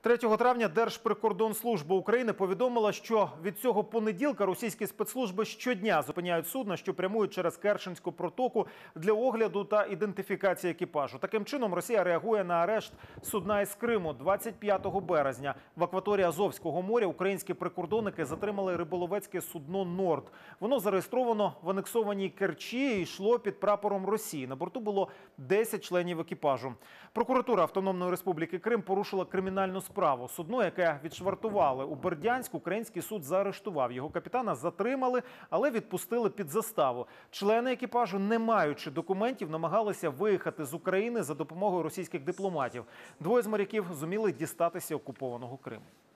3 травня Держприкордонслужба України повідомила, що від цього понеділка російські спецслужби щодня зупиняють судна, що прямують через Керченську протоку для огляду та ідентифікації екіпажу. Таким чином, Росія реагує на арешт судна із Криму. 25 березня в акваторії Азовського моря українські прикордонники затримали риболовецьке судно «Норд». Воно зареєстровано в анексованій Керчі і йшло під прапором Росії. На борту було 10 членів екіпажу. Прокуратура Автономної Республіки Крим порушила кримінальну справу. Судно, яке відшвартували у Бердянськ, український суд заарештував. Його капітана затримали, але відпустили під заставу. Члени екіпажу, не маючи документів, намагалися виїхати з України за допомогою російських дипломатів. Двоє з моряків зуміли дістатися окупованого Криму.